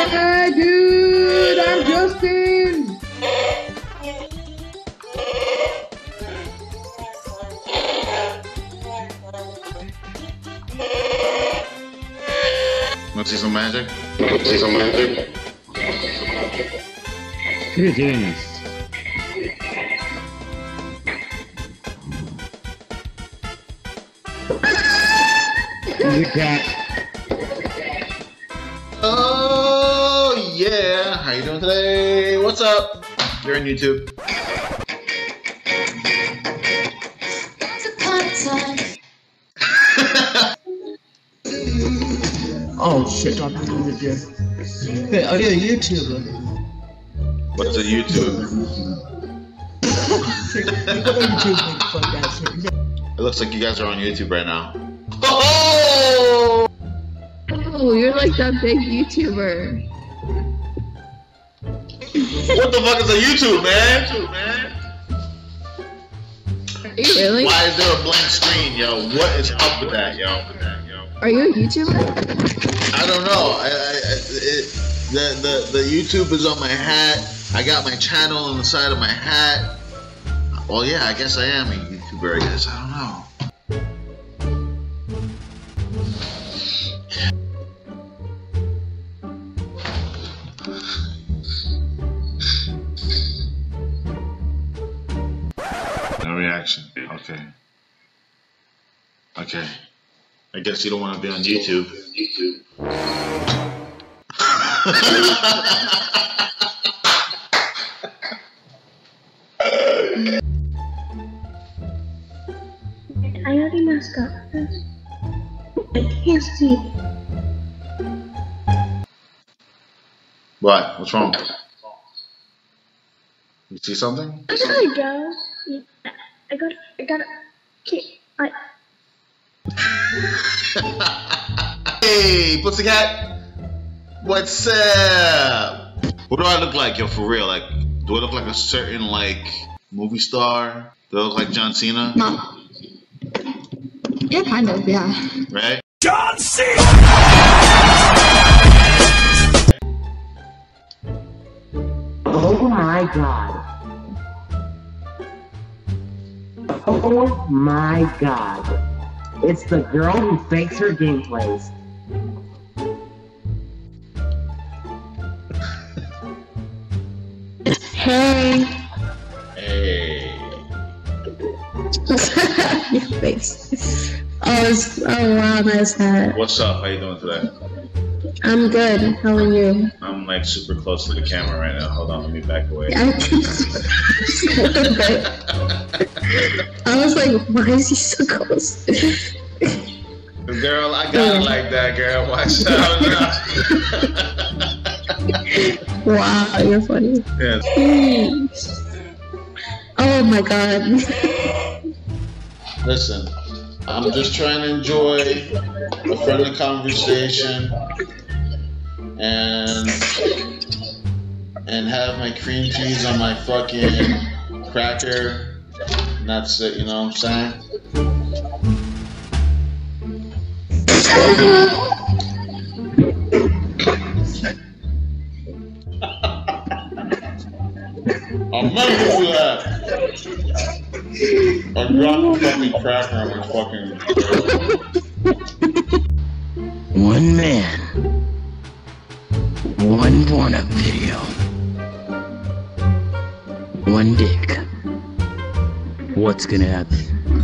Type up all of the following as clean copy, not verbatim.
Hey, dude, I'm Justin. Want to see some magic? Greetings. The cat. Oh yeah! How you doing today? What's up? You're on YouTube. Oh shit, I'm doing it here. Hey, are you a YouTuber? What's a YouTube? It looks like you guys are on YouTube right now. Oh! Oh, you're like that big YouTuber. What the fuck is a YouTube, man? Are you really? Why is there a blank screen, yo? What is up with that, yo? Are you a YouTuber? I don't know. The YouTube is on my hat. I got my channel on the side of my hat. Well, yeah, I guess I am a YouTuber. I guess I don't know. No reaction. Okay. I guess you don't want to be on YouTube. I already messed up. I can't see. What? What's wrong? You see something? I gotta go. I gotta. Hey, Pussycat! What's up? What do I look like, yo, for real? Like, do I look like a certain, like, movie star? Do I look like John Cena? No. Yeah, kind of, yeah. Right? John Cena! Oh my god. Oh my god. It's the girl who fakes her gameplays. Hey. Hey. Your face. Oh wow, nice hat. What's up? How you doing today? I'm good. How are you? I'm, like, super close to the camera right now. Hold on, let me back away. I can see a little bit. I was like, why is he so close? Girl, I got it like that, girl. Watch out. Wow, you're funny. Yes. Oh my god. Listen, I'm just trying to enjoy a friendly conversation and have my cream cheese on my fucking cracker. And that's it, you know what I'm saying? I'm not gonna do that. I dropped the fucking cracker on my fucking. One man, one porno video, one dick. What's gonna happen?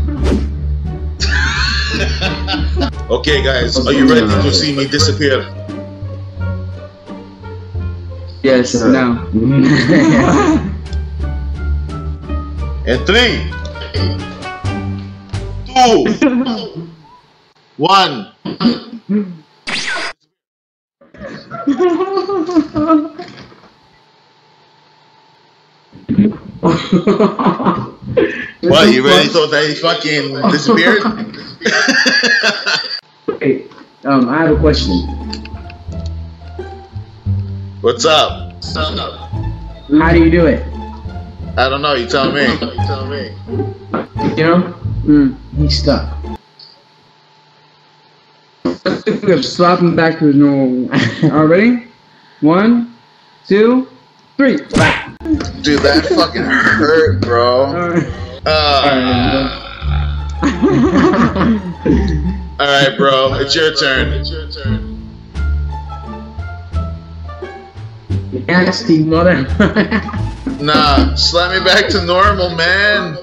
Okay, guys, are you ready to see me disappear? Yes, no. In 3, 2, 1. What, you really thought that he fucking disappeared? Hey, I have a question. What's up? How do you do it? I don't know, you tell me. You know? He's stuck. Let's swap him back to his normal. Already? 1, 2, 3. Back. Dude, that fucking hurt, bro. Alright, bro. It's your turn. Nasty mother. Nah, slap me back to normal, man.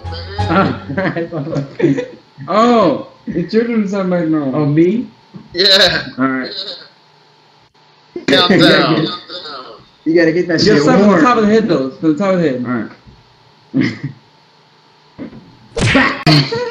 Oh, it's your turn to sound like normal. Oh, me? Yeah. Alright. Countdown. You gotta get that Just shit from the warm. top of the head, though. From the top of the head. Alright.